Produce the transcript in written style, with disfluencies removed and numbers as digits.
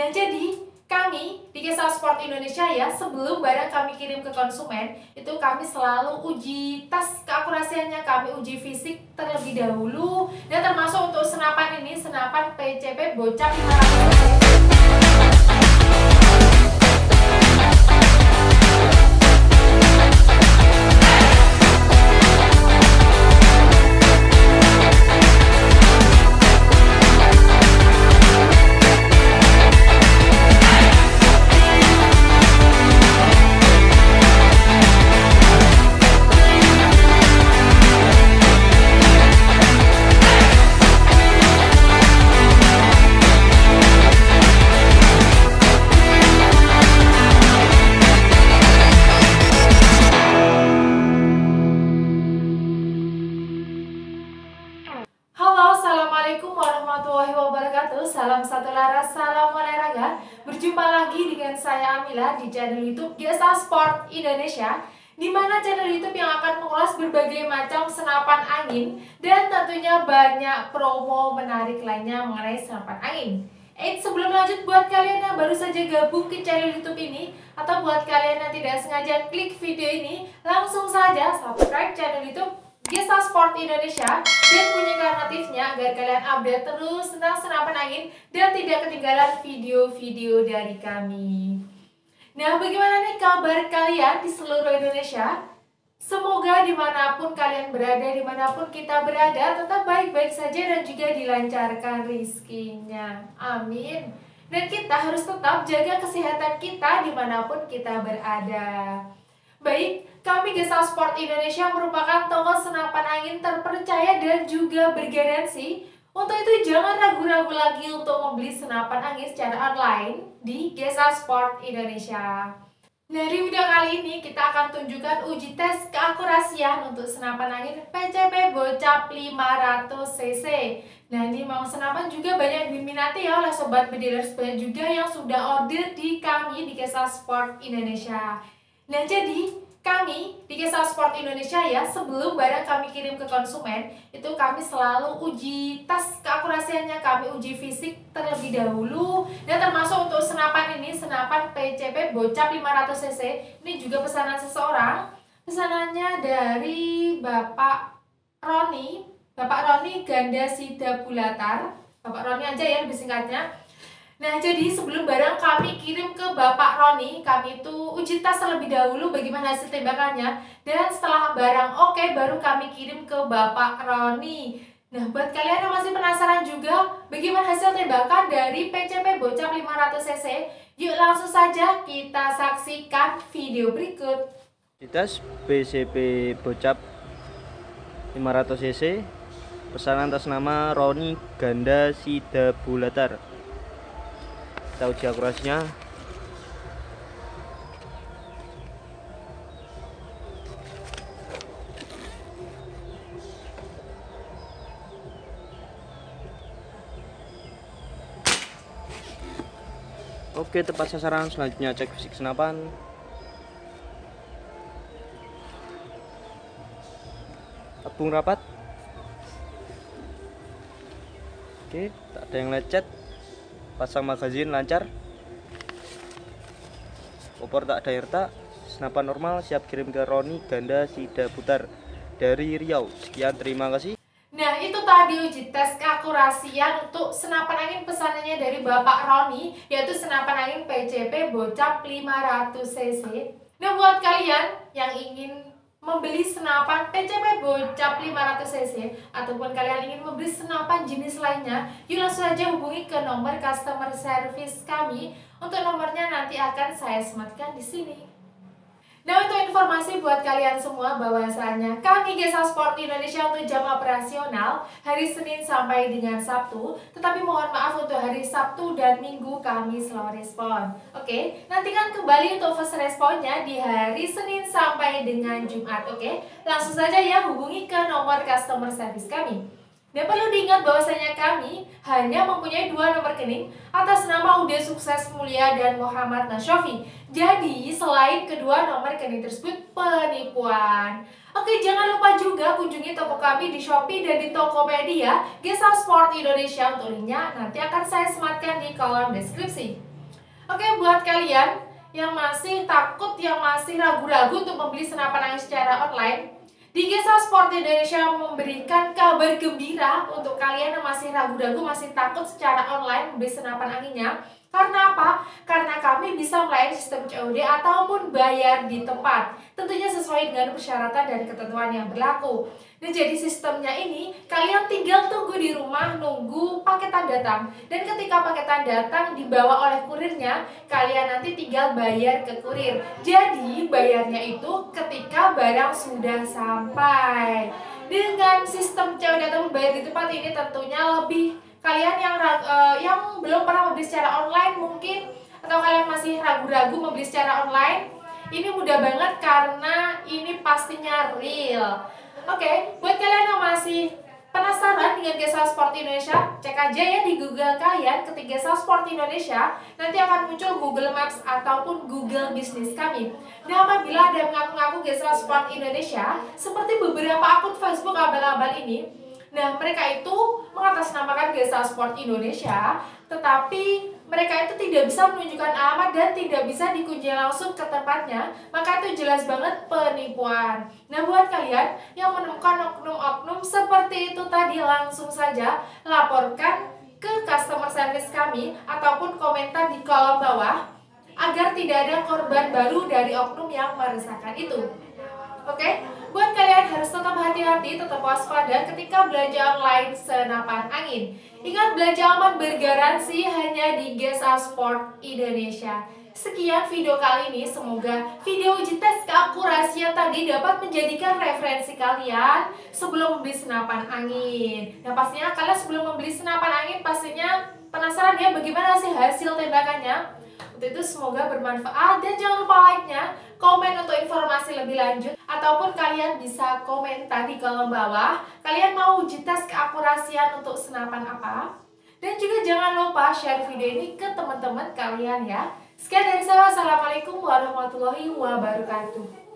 Nah, jadi kami di Gesal Sport Indonesia ya, sebelum barang kami kirim ke konsumen, itu kami selalu uji tes keakurasiannya, kami uji fisik terlebih dahulu. Dan termasuk untuk senapan ini, senapan PCP Bocap 500. Halo, assalamualaikum warahmatullahi wabarakatuh. Salam satu laras, salam olahraga. Berjumpa lagi dengan saya Amila di channel YouTube Gesal Sport Indonesia, di mana channel YouTube yang akan mengulas berbagai macam senapan angin dan tentunya banyak promo menarik lainnya mengenai senapan angin. Sebelum lanjut, buat kalian yang baru saja gabung ke channel YouTube ini, atau buat kalian yang tidak sengaja klik video ini, langsung saja subscribe channel YouTube Gesal Sport Indonesia dan bunyikan notifnya agar kalian update terus tentang senapan angin dan tidak ketinggalan video-video dari kami. Nah, bagaimana nih kabar kalian di seluruh Indonesia? Semoga dimanapun kalian berada, dimanapun kita berada, tetap baik-baik saja dan juga dilancarkan rizkinya. Amin. Dan kita harus tetap jaga kesehatan kita dimanapun kita berada. Baik, kami Gesal Sport Indonesia merupakan toko senapan angin terpercaya dan juga bergaransi. Untuk itu jangan ragu-ragu lagi untuk membeli senapan angin secara online di Gesal Sport Indonesia. Nah, di video kali ini kita akan tunjukkan uji tes keakurasian untuk senapan angin PCP Bocap 500cc. Nah, ini memang senapan juga banyak diminati ya oleh sobat bedilers, banyak juga yang sudah order di kami di Gesal Sport Indonesia. Nah, jadi kami di Gesal Sport Indonesia ya, sebelum barang kami kirim ke konsumen, itu kami selalu uji tes keakurasiannya, kami uji fisik terlebih dahulu. Dan termasuk untuk senapan ini, senapan PCP Bocap 500cc, ini juga pesanan seseorang. Pesanannya dari Bapak Roni Ganda Sida Bulatar. Bapak Roni aja ya lebih singkatnya. Nah, jadi sebelum barang kami kirim ke Bapak Roni, kami itu uji tes terlebih dahulu bagaimana hasil tembakannya. Dan setelah barang oke, baru kami kirim ke Bapak Roni. Nah, buat kalian yang masih penasaran juga bagaimana hasil tembakan dari PCP Bocap 500cc, yuk langsung saja kita saksikan video berikut. Tes PCP Bocap 500cc, pesanan atas nama Roni Ganda Sida Bulatar. Kita uji akurasinya. Oke, tepat sasaran. Selanjutnya cek fisik senapan. Tabung rapat. Oke, tak ada yang lecet. Pasang magazin lancar, opor tak ada yang retak, senapan normal, siap kirim ke Roni Ganda Sida Putar dari Riau. Sekian, terima kasih. Nah, itu tadi uji tes keakurasian untuk senapan angin pesanannya dari Bapak Roni, yaitu senapan angin PCP Bocap 500cc. Nah, buat kalian yang ingin membeli senapan PCP Bocap 500cc ataupun kalian ingin membeli senapan jenis lainnya, yuk langsung saja hubungi ke nomor customer service kami. Untuk nomornya nanti akan saya sematkan di sini. Nah, untuk informasi buat kalian semua bahwasanya kami Gesal Sport Indonesia untuk jam operasional hari Senin sampai dengan Sabtu, tetapi mohon maaf untuk hari Sabtu dan Minggu kami slow respon. Oke, nantikan kembali untuk fast responnya di hari Senin sampai dengan Jumat. Oke, langsung saja ya hubungi ke nomor customer service kami. Dan perlu diingat bahwasanya kami hanya mempunyai 2 nomor rekening atas nama Ude Sukses Mulia dan Muhammad Nasyofi. Jadi selain kedua nomor rekening tersebut penipuan. Oke, jangan lupa juga kunjungi toko kami di Shopee dan di Tokopedia Gesal Sport Indonesia. Untuk linknya nanti akan saya sematkan di kolom deskripsi. Oke, buat kalian yang masih takut, yang masih ragu-ragu untuk membeli senapan angin secara online, di Gesa Sport Indonesia memberikan kabar gembira untuk kalian yang masih ragu-ragu, masih takut secara online membeli senapan anginnya. Karena apa? Karena kami bisa melayani sistem COD ataupun bayar di tempat. Tentunya sesuai dengan persyaratan dan ketentuan yang berlaku. Nah, jadi sistemnya ini kalian tinggal tunggu di rumah, nunggu paketan datang. Dan ketika paketan datang dibawa oleh kurirnya, kalian nanti tinggal bayar ke kurir. Jadi bayarnya itu ketika barang sudah sampai. Dengan sistem COD ataupun bayar di tempat ini tentunya lebih, kalian yang belum pernah membeli secara online mungkin, atau kalian masih ragu-ragu membeli secara online, ini mudah banget karena ini pastinya real. Oke, buat kalian yang masih penasaran dengan Gesa Sport Indonesia, cek aja ya di Google kalian, ketik Gesa Sport Indonesia, nanti akan muncul Google Maps ataupun Google Bisnis kami. Nah, apabila ada mengaku-ngaku Gesa Sport Indonesia, seperti beberapa akun Facebook abal-abal ini, nah mereka itu mengatasnamakan Gesa Sport Indonesia, tetapi mereka itu tidak bisa menunjukkan alamat dan tidak bisa dikunci langsung ke tempatnya, maka itu jelas banget penipuan. Nah, buat kalian yang menemukan oknum-oknum seperti itu tadi, langsung saja laporkan ke customer service kami ataupun komentar di kolom bawah agar tidak ada korban baru dari oknum yang meresahkan itu. Oke, buat kalian harus tetap hati-hati, tetap waspada ketika belanja online senapan angin. Ingat, belanja aman bergaransi hanya di Gesa Sport Indonesia. Sekian video kali ini, semoga video uji tes keakurasian tadi dapat menjadikan referensi kalian sebelum membeli senapan angin. Nah, pastinya kalian sebelum membeli senapan angin pastinya penasaran ya bagaimana sih hasil tembakannya. Untuk itu semoga bermanfaat dan jangan lupa like-nya, komen untuk informasi lebih lanjut, ataupun kalian bisa komentar di kolom bawah kalian mau uji tes keakurasian untuk senapan apa. Dan juga jangan lupa share video ini ke teman-teman kalian ya. Sekian dari saya, wassalamualaikum warahmatullahi wabarakatuh.